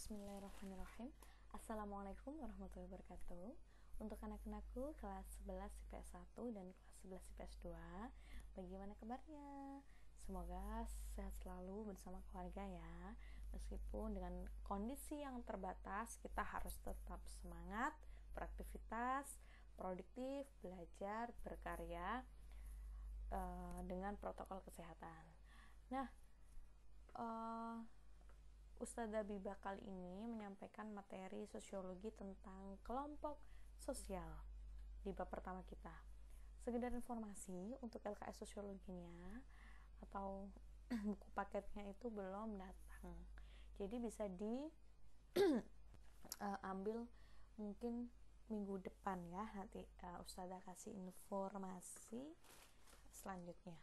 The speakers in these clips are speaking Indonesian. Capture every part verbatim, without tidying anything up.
Bismillahirrahmanirrahim. Assalamualaikum warahmatullahi wabarakatuh. Untuk anak-anakku kelas sebelas I P S satu dan kelas sebelas I P S dua, bagaimana kabarnya? Semoga sehat selalu bersama keluarga ya. Meskipun dengan kondisi yang terbatas, kita harus tetap semangat, beraktivitas, produktif, belajar, berkarya uh, dengan protokol kesehatan. Nah, uh, Ustadzah Biba kali ini menyampaikan materi sosiologi tentang kelompok sosial di bab pertama kita. Sekedar informasi, untuk L K S sosiologinya atau buku paketnya itu belum datang, jadi bisa diambil mungkin minggu depan ya. Nanti uh, Ustadzah kasih informasi selanjutnya.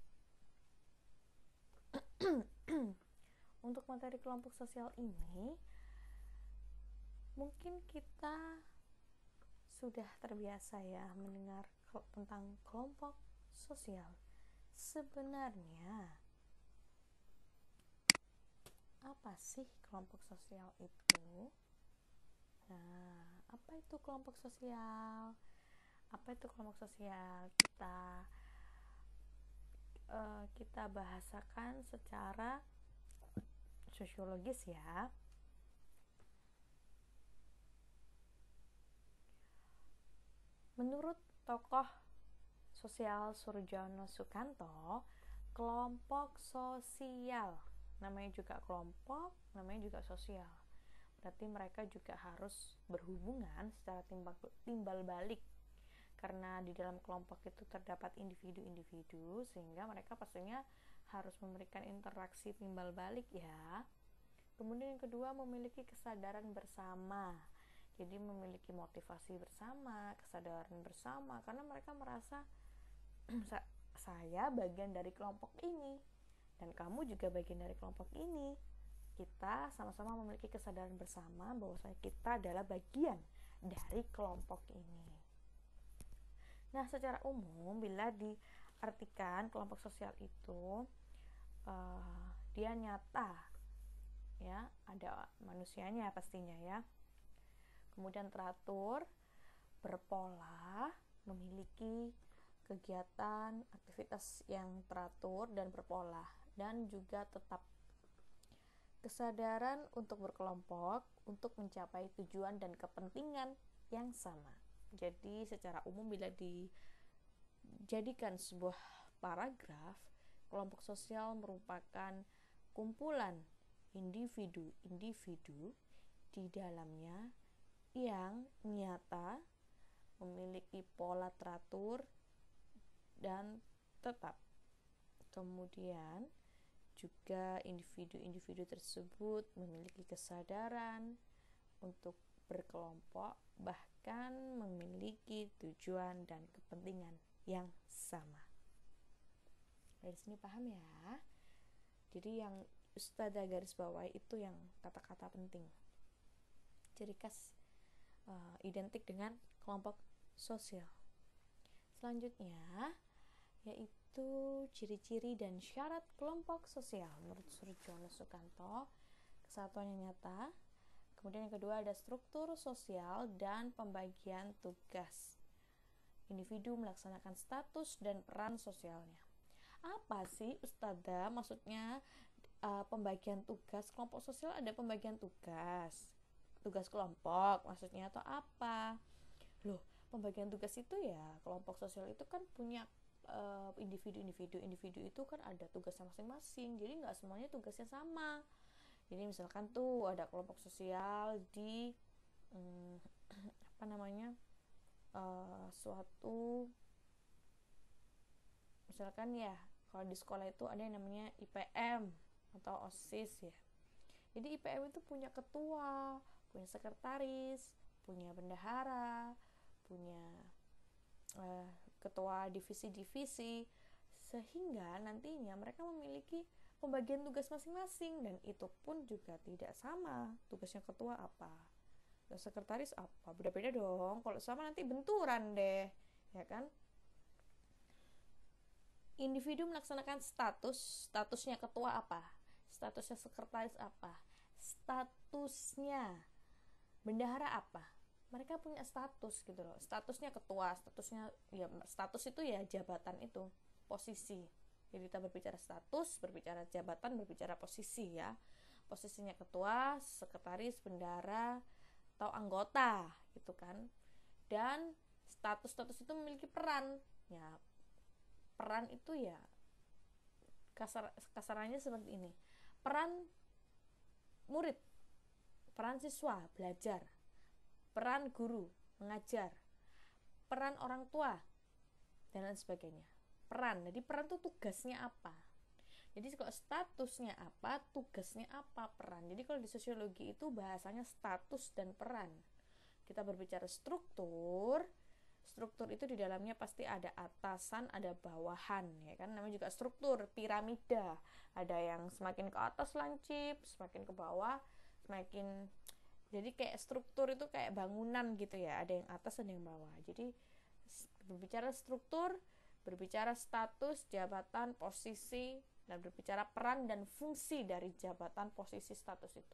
Untuk materi kelompok sosial ini, mungkin kita sudah terbiasa ya mendengar tentang kelompok sosial. Sebenarnya, apa sih kelompok sosial itu? Nah, apa itu kelompok sosial? Apa itu kelompok sosial? Kita uh, kita bahasakan secara sosiologis ya. Menurut tokoh sosial Surjono Sukanto, kelompok sosial, namanya juga kelompok, namanya juga sosial. Berarti mereka juga harus berhubungan secara timbal, timbal balik. Karena di dalam kelompok itu terdapat individu-individu, sehingga mereka pastinya harus memberikan interaksi timbal balik ya. Kemudian yang kedua, memiliki kesadaran bersama. Jadi memiliki motivasi bersama, kesadaran bersama, karena mereka merasa saya bagian dari kelompok ini dan kamu juga bagian dari kelompok ini. Kita sama-sama memiliki kesadaran bersama bahwa kita adalah bagian dari kelompok ini. Nah, secara umum bila diartikan kelompok sosial itu uh, dia nyata ya, ada manusianya pastinya ya, kemudian teratur, berpola, memiliki kegiatan aktivitas yang teratur dan berpola, dan juga tetap kesadaran untuk berkelompok untuk mencapai tujuan dan kepentingan yang sama. Jadi secara umum bila dijadikan sebuah paragraf, kelompok sosial merupakan kumpulan individu-individu di dalamnya yang nyata, memiliki pola teratur dan tetap. Kemudian juga individu-individu tersebut memiliki kesadaran untuk berkelompok, bahkan memiliki tujuan dan kepentingan yang sama. Dari sini paham ya? Jadi yang Ustadzah garis bawahi itu yang kata-kata penting, ciri khas uh, identik dengan kelompok sosial. Selanjutnya yaitu ciri-ciri dan syarat kelompok sosial menurut Surjono Sukanto. Kesatuan yang nyata. Kemudian yang kedua ada struktur sosial dan pembagian tugas. Individu melaksanakan status dan peran sosialnya. Apa sih Ustadzah maksudnya uh, pembagian tugas? Kelompok sosial ada pembagian tugas, tugas kelompok maksudnya, atau apa? Loh, pembagian tugas itu ya, kelompok sosial itu kan punya uh, individu-individu. Individu itu kan ada tugasnya masing-masing, jadi nggak semuanya tugasnya sama. Jadi misalkan tuh ada kelompok sosial di hmm, apa namanya uh, suatu, misalkan ya kalau di sekolah itu ada yang namanya I P M atau OSIS ya. Jadi I P M itu punya ketua, punya sekretaris, punya bendahara, punya uh, ketua divisi-divisi, sehingga nantinya mereka memiliki pembagian tugas masing-masing, dan itu pun juga tidak sama. Tugasnya ketua apa, dan sekretaris apa, beda-beda dong. Kalau sama nanti benturan deh, ya kan? Individu melaksanakan status, statusnya ketua apa, statusnya sekretaris apa, statusnya. Bendahara apa? Mereka punya status gitu loh. Statusnya ketua, statusnya ya status itu ya jabatan itu, posisi. Jadi kita berbicara status, berbicara jabatan, berbicara posisi ya. Posisinya ketua, sekretaris, bendahara, atau anggota gitu kan. Dan status-status itu memiliki peran. Ya, peran itu ya kasar kasarannya seperti ini. Peran murid, peran siswa belajar, peran guru mengajar, peran orang tua dan lain sebagainya. Peran, jadi peran itu tugasnya apa? Jadi kalau statusnya apa, tugasnya apa, peran. Jadi kalau di sosiologi itu bahasanya status dan peran. Kita berbicara struktur, struktur itu di dalamnya pasti ada atasan, ada bawahan, ya kan? Namanya juga struktur, piramida. Ada yang semakin ke atas lancip, semakin ke bawah, semakin, jadi kayak struktur itu kayak bangunan gitu ya, ada yang atas ada yang bawah. Jadi berbicara struktur, berbicara status, jabatan, posisi, dan berbicara peran dan fungsi dari jabatan, posisi, status itu.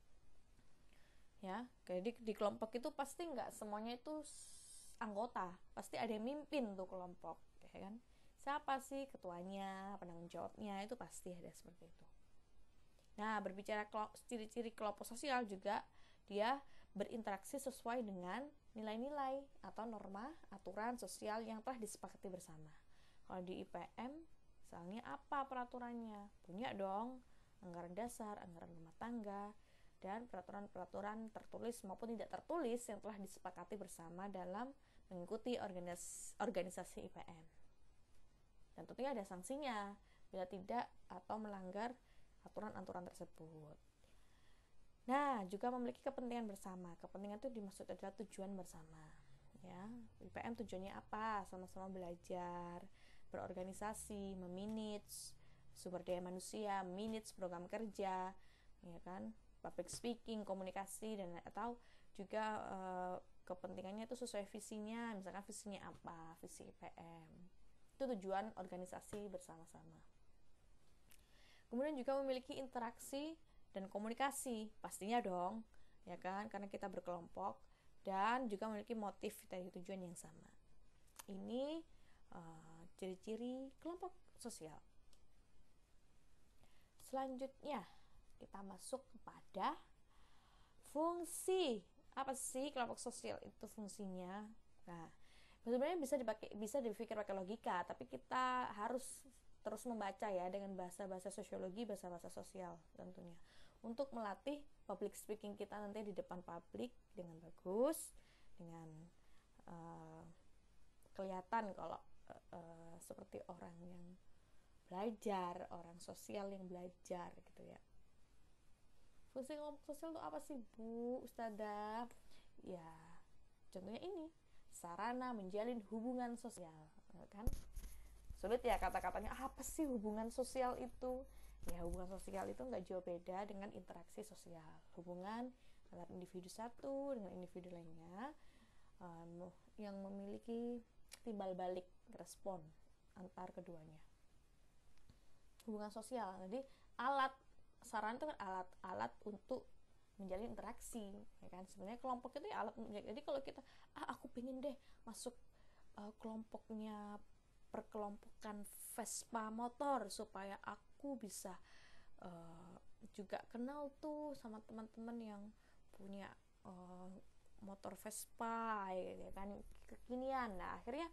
Ya, jadi di kelompok itu pasti nggak semuanya itu anggota, pasti ada yang mimpin tuh kelompok, ya kan? Siapa sih ketuanya, penanggung jawabnya, itu pasti ada seperti itu. Nah, berbicara ciri-ciri kelompok sosial juga dia berinteraksi sesuai dengan nilai-nilai atau norma, aturan sosial yang telah disepakati bersama. Kalau di I P M, misalnya apa peraturannya? Punya dong, anggaran dasar, anggaran rumah tangga, dan peraturan-peraturan tertulis maupun tidak tertulis yang telah disepakati bersama dalam mengikuti organis- organisasi I P M. Dan tentunya ada sanksinya bila tidak atau melanggar aturan-aturan tersebut. Nah, juga memiliki kepentingan bersama. Kepentingan itu dimaksud adalah tujuan bersama. Ya, I P M tujuannya apa? Sama-sama belajar, berorganisasi, memanage sumber daya manusia, manage program kerja, ya kan, public speaking, komunikasi, dan atau juga e, kepentingannya itu sesuai visinya. Misalkan visinya apa? Visi I P M. Itu tujuan organisasi bersama-sama. Kemudian juga memiliki interaksi dan komunikasi, pastinya dong, ya kan, karena kita berkelompok, dan juga memiliki motif dari tujuan yang sama. Ini uh, ciri-ciri kelompok sosial. Selanjutnya kita masuk kepada fungsi. Apa sih kelompok sosial itu fungsinya? Nah, sebenarnya bisa dipakai, bisa dipikir pakai logika, tapi kita harus terus membaca ya dengan bahasa-bahasa sosiologi, bahasa-bahasa sosial tentunya, untuk melatih public speaking kita nanti di depan publik dengan bagus, dengan uh, kelihatan kalau uh, uh, seperti orang yang belajar, orang sosial yang belajar gitu ya. Fungsi kelompok sosial itu apa sih Bu Ustadzah? Ya, contohnya ini, sarana menjalin hubungan sosial, kan? Sulit ya kata-katanya, apa sih hubungan sosial itu? Ya, hubungan sosial itu nggak jauh beda dengan interaksi sosial, hubungan antara individu satu dengan individu lainnya um, yang memiliki timbal balik respon antar keduanya. Hubungan sosial, jadi alat saran itu kan alat-alat untuk menjalin interaksi, ya kan? Sebenarnya kelompok itu ya alat. Jadi kalau kita, ah aku pengen deh masuk uh, kelompoknya perkelompokan Vespa motor supaya aku bisa uh, juga kenal tuh sama teman-teman yang punya uh, motor Vespa, ya kan, kekinian. Nah, akhirnya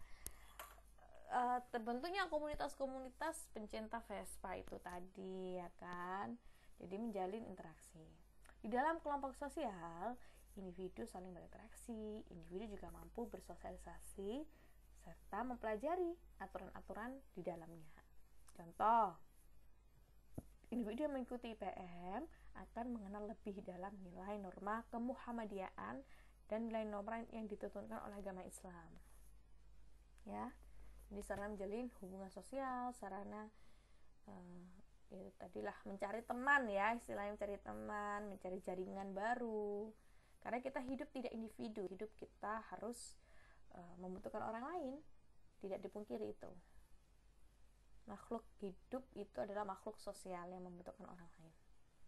uh, terbentuknya komunitas-komunitas pencinta Vespa itu tadi, ya kan. Jadi menjalin interaksi. Di dalam kelompok sosial, individu saling berinteraksi, individu juga mampu bersosialisasi serta mempelajari aturan-aturan di dalamnya. Contoh, individu yang mengikuti I P M akan mengenal lebih dalam nilai norma kemuhammadiyaan dan nilai norma yang dituntutkan oleh agama Islam. Ya, jadi sarana menjalin hubungan sosial, sarana uh, ya tadilah mencari teman ya, istilahnya mencari teman, mencari jaringan baru. Karena kita hidup tidak individu, hidup kita harus membutuhkan orang lain, tidak dipungkiri itu. Makhluk hidup itu adalah makhluk sosial yang membutuhkan orang lain.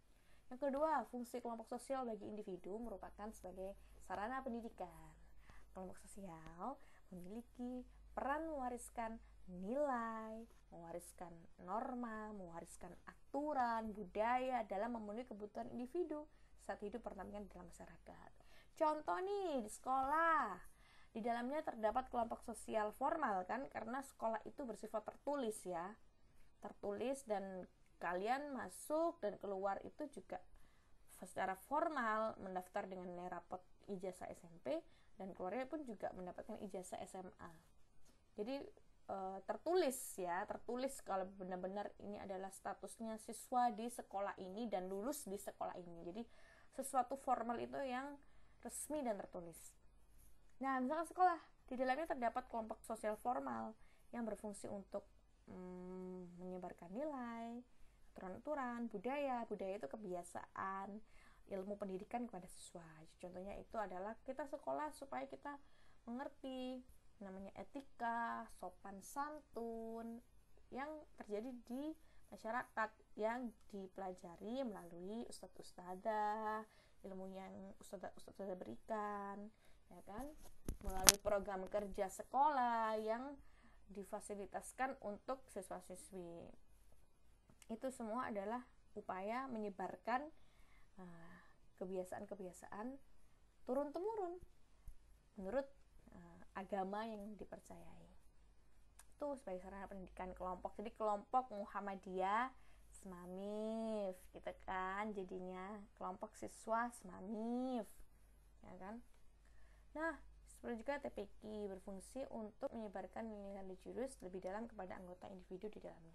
Yang kedua, fungsi kelompok sosial bagi individu merupakan sebagai sarana pendidikan. Kelompok sosial memiliki peran mewariskan nilai, mewariskan norma, mewariskan aturan, budaya dalam memenuhi kebutuhan individu saat hidup berdampingan dalam masyarakat. Contoh nih, di sekolah, di dalamnya terdapat kelompok sosial formal kan, karena sekolah itu bersifat tertulis ya, tertulis dan kalian masuk dan keluar itu juga secara formal, mendaftar dengan nilai rapot ijazah S M P dan keluarnya pun juga mendapatkan ijazah S M A. Jadi e, tertulis ya, tertulis kalau benar-benar ini adalah statusnya siswa di sekolah ini dan lulus di sekolah ini. Jadi sesuatu formal itu yang resmi dan tertulis. Nah, misalkan sekolah, di dalamnya terdapat kelompok sosial formal yang berfungsi untuk hmm, menyebarkan nilai, aturan-aturan, budaya, budaya itu kebiasaan, ilmu pendidikan kepada siswa. Contohnya itu adalah kita sekolah supaya kita mengerti namanya etika, sopan santun yang terjadi di masyarakat yang dipelajari melalui ustadz-ustadzah, ilmu yang ustadz-ustadzah berikan, ya kan, melalui program kerja sekolah yang difasilitaskan untuk siswa-siswi. Itu semua adalah upaya menyebarkan uh, kebiasaan-kebiasaan turun-temurun menurut uh, agama yang dipercayai. Itu sebagai sarana pendidikan kelompok. Jadi kelompok Muhammadiyah Smamif, gitu kan, jadinya kelompok siswa Smamif, ya kan. Nah, seperti juga T P Q berfungsi untuk menyebarkan nilai religius lebih dalam kepada anggota individu di dalamnya.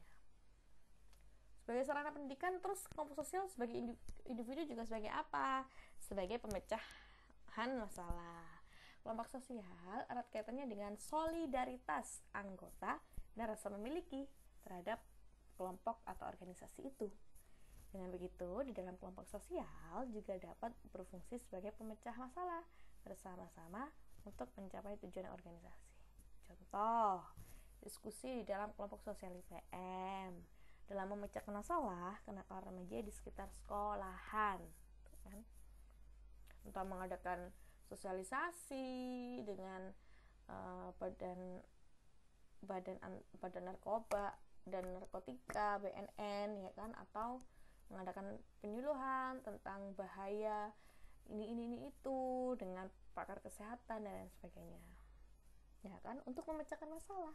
Sebagai sarana pendidikan, terus kelompok sosial sebagai individu juga sebagai apa? Sebagai pemecahan masalah. Kelompok sosial erat kaitannya dengan solidaritas anggota dan rasa memiliki terhadap kelompok atau organisasi itu. Dengan begitu, di dalam kelompok sosial juga dapat berfungsi sebagai pemecah masalah bersama-sama untuk mencapai tujuan organisasi. Contoh, diskusi di dalam kelompok sosial I P M dalam memecahkan masalah kenakalan remaja di sekitar sekolahan, kan? Untuk mengadakan sosialisasi dengan uh, badan badan badan narkoba dan narkotika B N N, ya kan, atau mengadakan penyuluhan tentang bahaya ini ini ini itu dengan pakar kesehatan dan lain sebagainya, ya kan, untuk memecahkan masalah.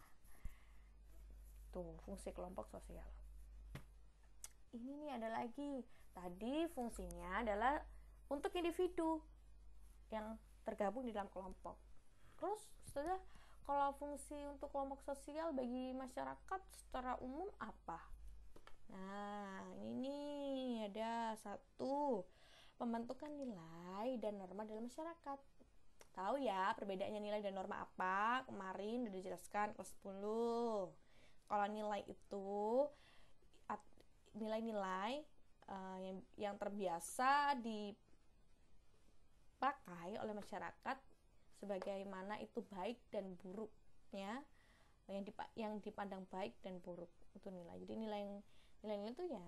Tuh fungsi kelompok sosial. Ini nih ada lagi, tadi fungsinya adalah untuk individu yang tergabung di dalam kelompok. Terus setelah kalau fungsi untuk kelompok sosial bagi masyarakat secara umum apa? Nah, ini nih ada satu, pembentukan nilai dan norma dalam masyarakat. Tahu ya perbedaannya nilai dan norma apa? Kemarin udah dijelaskan kelas sepuluh. Kalau nilai itu nilai-nilai uh, yang, yang terbiasa dipakai oleh masyarakat sebagaimana itu baik dan buruknya, yang, dip- yang dipandang baik dan buruk itu nilai. Jadi nilai nilai itu ya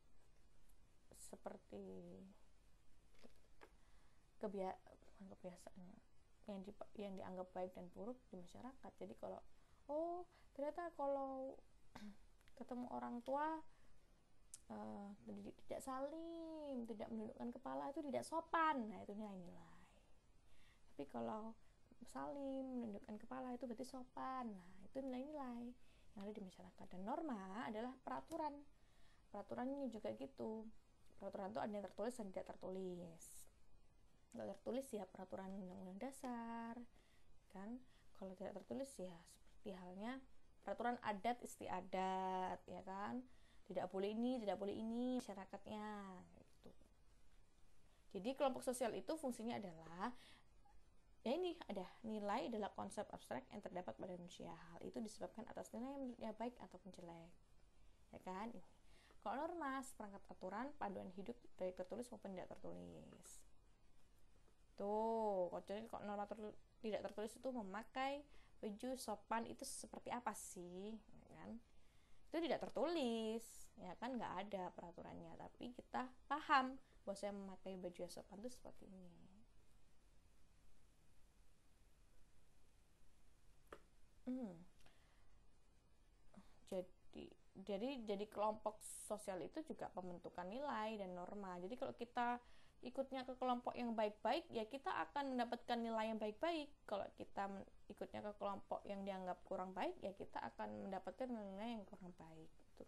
seperti kebia- kebiasaan yang di, yang dianggap baik dan buruk di masyarakat. Jadi kalau oh ternyata kalau ketemu orang tua uh, tidak salim, tidak menundukkan kepala, itu tidak sopan. Nah, itu nilai-nilai. Tapi kalau salim, menundukkan kepala, itu berarti sopan. Nah, itu nilai-nilai yang ada di masyarakat. Dan norma adalah peraturan. Peraturannya juga gitu. Peraturan itu ada yang tertulis dan tidak tertulis. Kalau tertulis ya peraturan undang-undang dasar, kan? Kalau tidak tertulis ya seperti halnya peraturan adat istiadat, ya kan? Tidak boleh ini, tidak boleh ini masyarakatnya, gitu. Jadi kelompok sosial itu fungsinya adalah ya ini, ada nilai adalah konsep abstrak yang terdapat pada manusia. Hal itu disebabkan atas nilai yang menurutnya baik ataupun jelek, ya kan? Ini. Kalau norma, seperangkat aturan panduan hidup baik tertulis maupun tidak tertulis. Tuh, kalau norma ter- tidak tertulis itu memakai baju sopan itu seperti apa sih, ya kan? Itu tidak tertulis, ya kan, nggak ada peraturannya, tapi kita paham bahwa saya memakai baju yang sopan itu seperti ini. Hmm. Jadi, jadi, jadi kelompok sosial itu juga pembentukan nilai dan norma. Jadi kalau kita ikutnya ke kelompok yang baik-baik, ya kita akan mendapatkan nilai yang baik-baik. Kalau kita ikutnya ke kelompok yang dianggap kurang baik, ya kita akan mendapatkan nilai yang kurang baik. Gitu.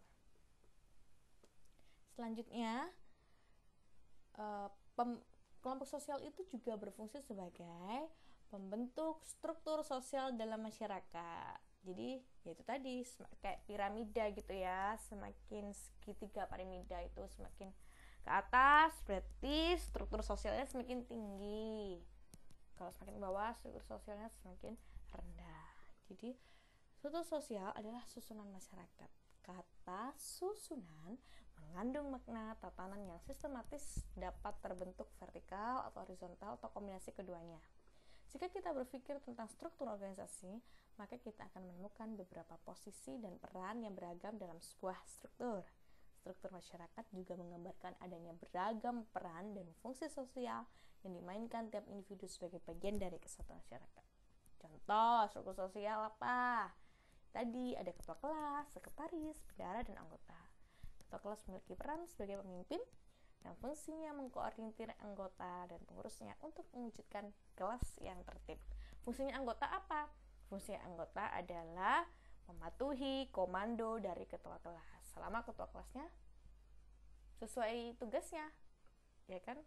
Selanjutnya, uh, pem, kelompok sosial itu juga berfungsi sebagai pembentuk struktur sosial dalam masyarakat. Jadi yaitu tadi kayak piramida gitu ya, semakin segitiga piramida itu semakin ke atas berarti struktur sosialnya semakin tinggi, kalau semakin bawah struktur sosialnya semakin rendah. Jadi struktur sosial adalah susunan masyarakat. Kata susunan mengandung makna tatanan yang sistematis, dapat terbentuk vertikal atau horizontal atau kombinasi keduanya. Jika kita berpikir tentang struktur organisasi, maka kita akan menemukan beberapa posisi dan peran yang beragam dalam sebuah struktur. Struktur masyarakat juga menggambarkan adanya beragam peran dan fungsi sosial yang dimainkan tiap individu sebagai bagian dari kesatuan masyarakat. Contoh struktur sosial apa? Tadi ada ketua kelas, sekretaris, bendahara, dan anggota. Ketua kelas memiliki peran sebagai pemimpin yang fungsinya mengkoordinir anggota dan pengurusnya untuk mewujudkan kelas yang tertib. Fungsinya anggota apa? Fungsi anggota adalah mematuhi komando dari ketua kelas selama ketua kelasnya sesuai tugasnya, ya kan?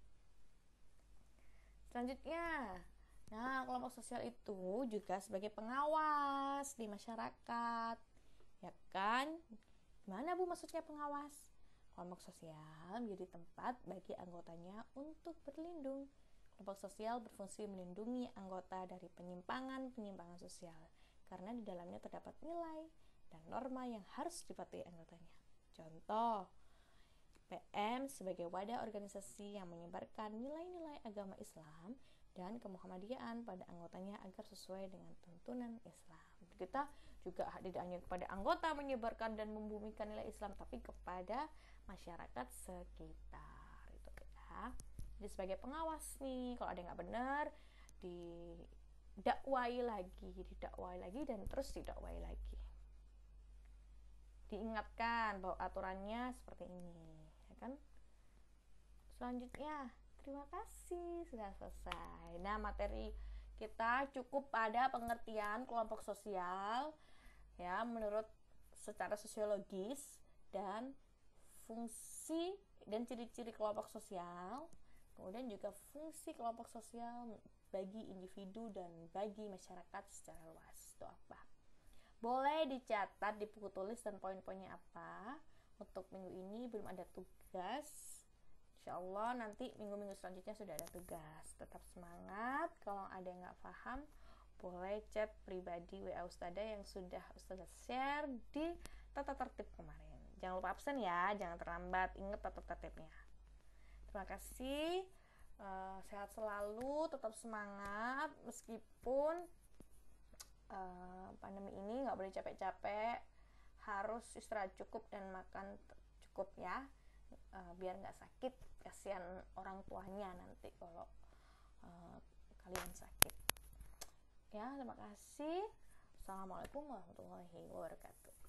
Selanjutnya, nah kelompok sosial itu juga sebagai pengawas di masyarakat, ya kan? Gimana Bu maksudnya pengawas? Kelompok sosial menjadi tempat bagi anggotanya untuk berlindung. Kelompok sosial berfungsi melindungi anggota dari penyimpangan-penyimpangan sosial, karena di dalamnya terdapat nilai dan norma yang harus dipatuhi anggotanya. Contoh, P M sebagai wadah organisasi yang menyebarkan nilai-nilai agama Islam dan kemuhammadiyaan pada anggotanya agar sesuai dengan tuntunan Islam. Kita juga tidak hanya kepada anggota menyebarkan dan membumikan nilai Islam, tapi kepada masyarakat sekitar. Itu ya. Jadi sebagai pengawas nih, kalau ada yang nggak benar, didakwai lagi, didakwai lagi dan terus didakwai lagi. Diingatkan bahwa aturannya seperti ini, ya kan? Selanjutnya, terima kasih sudah selesai. Nah, materi kita cukup pada pengertian kelompok sosial, ya, menurut secara sosiologis dan fungsi dan ciri-ciri kelompok sosial. Kemudian juga fungsi kelompok sosial bagi individu dan bagi masyarakat secara luas. Itu apa? Boleh dicatat di buku tulis dan poin-poinnya apa. Untuk minggu ini belum ada tugas. Insya Allah nanti minggu-minggu selanjutnya sudah ada tugas. Tetap semangat. Kalau ada yang nggak paham, boleh chat pribadi W A Ustadzah yang sudah Ustadzah share di tata tertib kemarin. Jangan lupa absen ya, jangan terlambat. Ingat tata tertibnya. Terima kasih. Uh, sehat selalu, tetap semangat meskipun Uh, pandemi ini nggak boleh capek-capek, harus istirahat cukup dan makan cukup ya, uh, biar nggak sakit. Kasihan orang tuanya nanti kalau uh, kalian sakit ya. Terima kasih. Assalamualaikum warahmatullahi wabarakatuh.